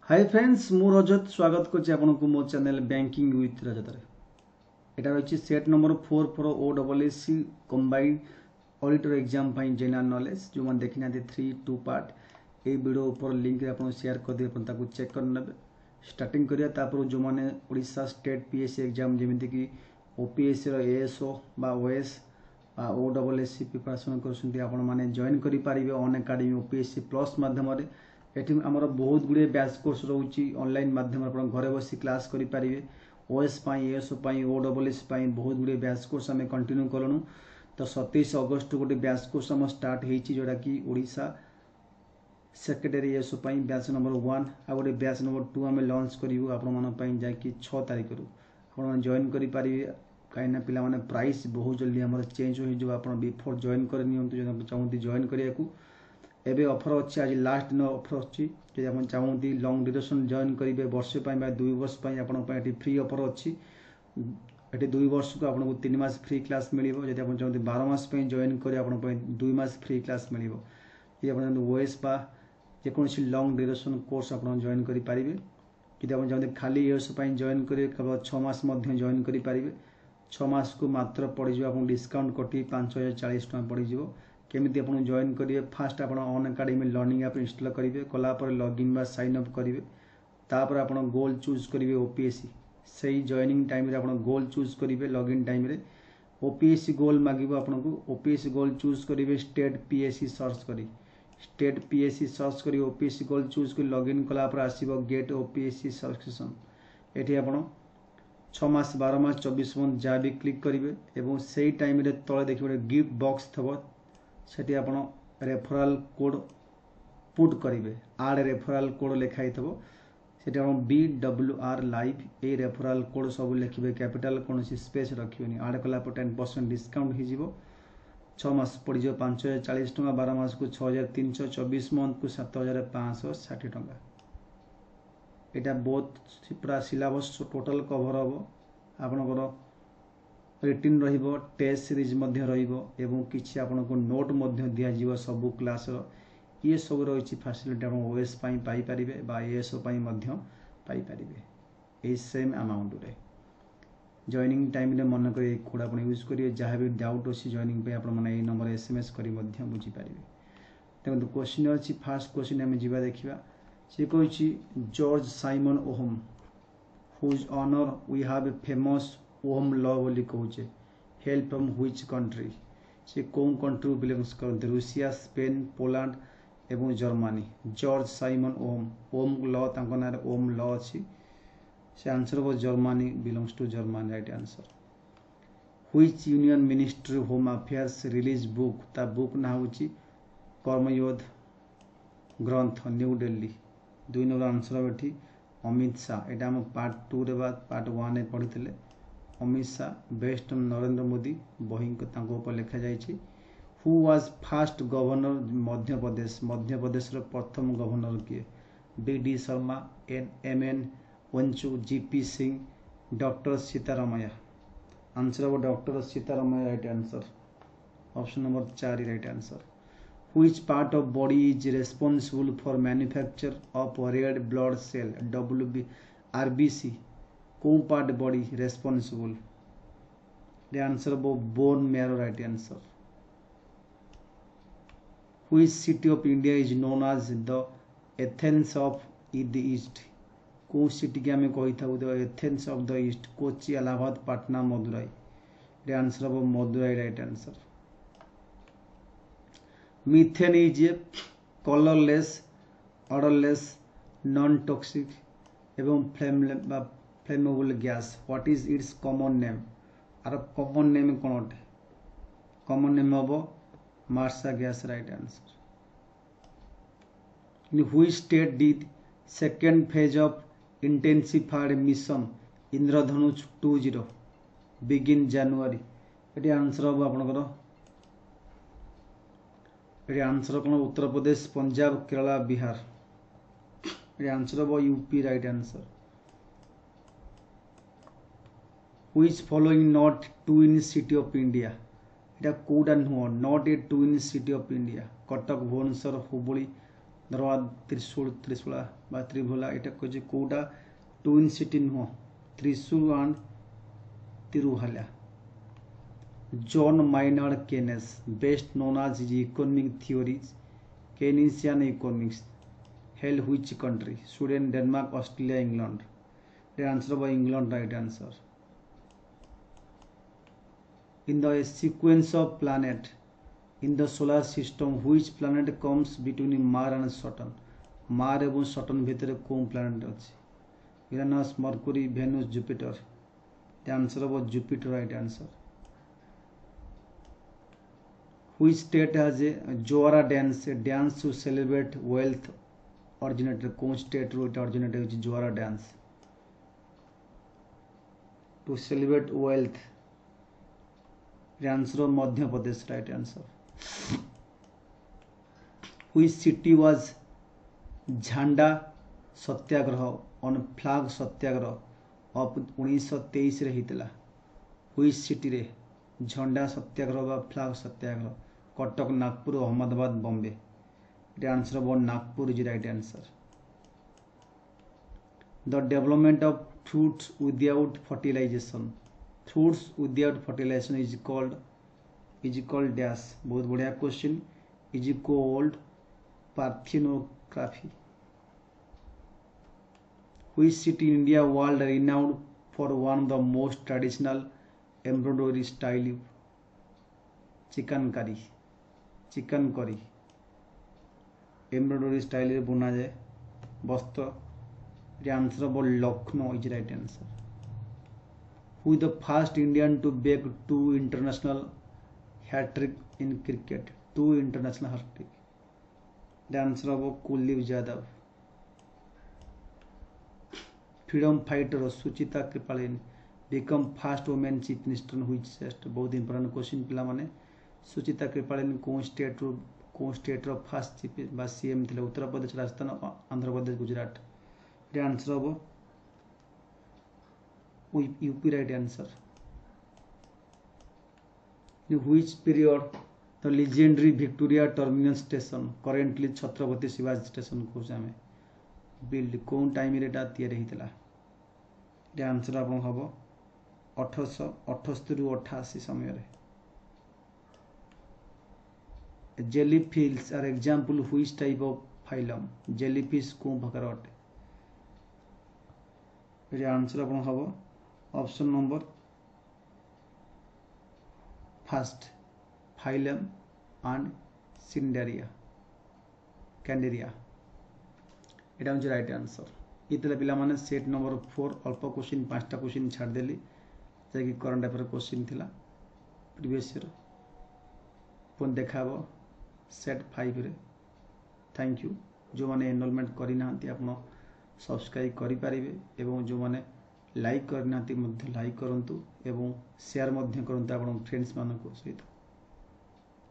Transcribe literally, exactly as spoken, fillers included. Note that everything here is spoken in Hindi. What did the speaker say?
हाय फ्रेंड्स मु रजत स्वागत करछि आपनको मो चैनल बैंकिंग विथ रजत रे। एटा रही set number four for O double S C combined auditor exam पाई जनरल नॉलेज जो मैंने देखी ना three two part A video ऊपर लिंक रे आपन शेयर कर दिए अपन चेक कर नेबे। स्टार्टिंग करिया तापर जो माने ओडिशा स्टेट पीएससी एग्जाम जेमिति कि ओपीएससी रो एएसओ बा ओएस बा O double S C preparation करछन्ती आपण माने जॉइन करि पारिबे ऑन एकेडमी ओपीएससी प्लस माध्यम रे। एठी आमर बहुत गुड़े बैच कोर्स रोची ऑनलाइन माध्यम आप घरे बस क्लास करेंगे। OS ASO O double S बहुत गुड़े बैच कोर्स आम कंटिन्यू करूँ। तो सतैश अगस्ट गोटे बैच कोर्स आम स्टार्ट होती जोटा कि Odisha secretary ASO batch number one आ गए बैच नंबर टू आम लॉन्च करूँ आपण जाकि छः तारीख रू आप जॉइन करेंगे। कहीं पे प्राइस बहुत जल्दी आम चेंज हो बिफोर जॉइन कर चाहती जॉइन करने को एबे ऑफर अच्छी आज लास्ट दिन ऑफर अच्छी जब आप चाहती लॉन्ग ड्यूरेशन जॉइन करेंगे वर्षे दुई वर्ष आपड़ी फ्री ऑफर अच्छी। ये दुई वर्ष को आपको तीन मास फ्री क्लास मिल जब आप चाहते बार मास जॉइन करेंगे दुई मास फ्री क्लास मिल जब ओएस जेकोसी लॉन्ग ड्यूरेशन कोर्स आप जॉइन करेंगे। जब आप चाहते खाली एएस जॉइन करेंगे केवल छः मास जॉइन करेंगे। छः मास को मात्र पड़ आप डिस्काउंट कटी पांच हजार चालीस टाँह पड़ केमिति आप जॉइन करेंगे। फास्ट आप Unacademy learning app install करेंगे कलापर लॉगिन बा साइन अप करेंगे तापर आप गोल चूज करेंगे ओपीएससी से जॉइनिंग टाइम रे आप गोल चूज करेंगे लॉगिन टाइम रे ओपीएससी गोल मागिबो आपको ओपीएससी गोल चूज करेंगे स्टेट पीएससी सर्च करी स्टेट पीएससी सर्च करी ओपीएससी गोल चूज कर लॉगिन कलापर आसीबो गेट ओपीएससी सब्सक्रिप्शन एठी आप छः मास बारह मास चौबीस मंथ जहाँ भी क्लिक करेंगे एवं से टाइम रे तले देखिए गिफ्ट बॉक्स थबो सेठी आपण रेफरल कोड पुट करेंगे आड रेफरल कोड लिखाई थबो सेठी आपण B W R live A referral code सब लिखिबे कैपिटल कौन स्पेस रखिबेनी आड कला पर टेन परसेंट डिस्काउंट हो छः मास पड़ जाए पांच हजार चालीस टका बारह मास को छः हजार तीन सौ चौबीस मंथ को सात हजार पाँच सौ षाठी टका यहाँ बहुत पूरा सिलेबस टोटल कभर हम आपणकर रिटिन रहिबो टेस्ट सीरीज मध्य रहिबो एवं किछि आपनको नोट मध्य दिया जीव सबु क्लास रो ये सब रही फैसिलिटी आप ओएस पाई पाई परिबे बा एएसओ पाई मध्य पाई परिबे ए सेम अमाउंट रे जॉइनिंग टाइम रे मन करे कोड आप यूज करिए जहाँ भी डाउट अछि जॉइनिंग पे आप माने ए नंबर एसएमएस करी मध्य बुझी परिबे। देखो क्वेश्चन अछि फर्स्ट क्वेश्चन हम जीवा देखिबा से कहछि George Simon Ohm whose honour we have a famous Ohm law बोली कहूचे हेल फ्रॉम व्हिच कंट्री से कौन कंट्री बिलोंग्स करते रूसिया स्पेन पोलैंड एवं Germany George Simon Ohm Ohm law तांको ना ओहम लॉ अच्छी से आंसर वो Germany belongs to Germany right answer. Which union ministry home affairs release book ता बुक ना होची कर्मयोद्ध ग्रंथ न्यू दिल्ली दुई नंबर आंसर बेठी अमित शाह एटा हम पार्ट टू रे बाद पार्ट वन पढ़ी थे अमित शाह बेस्ट नरेंद्र मोदी बही ऊपर लिखा जाइए। Who was first governor Madhya Pradesh Madhya Pradesh प्रथम गवर्नर किए B D Sharma N M N Wanchoo GP Singh doctor Sitaramayya answer वो doctor Sitaramayya right answer option number चार right answer. Which part of body is responsible for manufacture of red blood cell W B RBC कौन part body responsible the answer वो bone marrow right answer. which city of India is known as the Athens of the East कौन सिटी के आम कही था the Athens of the East Kochi Allahabad Patna Madurai the answer वो Madurai right answer. Methane is a colourless odourless non toxic एवं flame flammable gas what is its common name आर कॉमन नेम कौन अटे कॉमन नेम हम marsh gas right answer. In which state did second phase of intensified mission Indradhanush two zero begin January ये आंसर हम आपंकर ये आंसर कौन उत्तर प्रदेश पंजाब केरला बिहार ये आंसर हम UP right answer. Which following not twin city of India এটা কোডা নুহ not a twin city of India Cuttack Bhubaneswar Hubli Dharwad त्रिशूल त्रिशूला बा त्रिभुला এটা কইছে কোটা টুইন সিটি নুহ त्रिशूल एंड तिरुहला John Maynard Keynes best known as economic theories Keynesian economics hail which country Sweden Denmark Australia England the answer by England right answer in the sequence of planet in the solar system which planet comes between Mars and Saturn Mars एवं Saturn भितर कोन planet अछि Uranus Mercury Venus Jupiter the answer was Jupiter right answer which state has a Jora dance a dance to celebrate wealth originated cone state row originated अछि Jora dance to celebrate wealth the answer of Madhya Pradesh right answer which city was Jhanda Satyagraha on flag Satyagraha of उन्नीस सौ तेईस रे हितला which city रे झंडा सत्याग्रह बा flag satyagraha Cuttack Nagpur Ahmedabad Bombay the answer was Nagpur is right answer the development of fruits without fertilization fruits without fertilization is called is called dash बहुत बढ़िया question is called parthenography which city in India world renowned for one of the most traditional embroidery style chicken curry chicken curry embroidery style रे बुना जाए वस्त्र the answer was Lucknow is right answer who is the first Indian to break two international hat-trick in cricket two international hat-trick the answer was Kuldeep Yadav freedom fighter Suchita Kripalani become first woman chief minister which state बहुत important question पिला माने सुचिता कृपालिनी कौन स्टेट रो कौन स्टेट रो फर्स्ट चीफ बा सीएम थिले Uttar Pradesh Rajasthan Andhra Pradesh Gujarat the answer was U P right answer in which period the legendary Victoria Terminus station currently Chhatrapati Shivaji station को जामे build कौन टाइम रे ता तयारी हितला the answer आपन हबो अठारह सौ अठहत्तर रु अठासी समय रे jellyfish are example which type of phylum jellyfish को प्रकार अटे the answer आपन हबो option number first phylum and Cnidaria Cnidaria एटा होचे राइट आंसर इतले पिला माने सेट नंबर फोर अल्प क्वेश्चन पांचटा क्वेश्चन छाड़ देली जे कि करंट अफेयर क्वेश्चन थिला प्रीवियस ईयर पुन देखाबो सेट फाइव रे थैंक यू जो माने एनरोलमेंट करि नांती आपन सब्सक्राइब करि परिबे एवं जो माने लाइक करना मध्य लाइक करंतु एवं शेयर मध्य करंतु आपन फ्रेंड्स मानको सहित।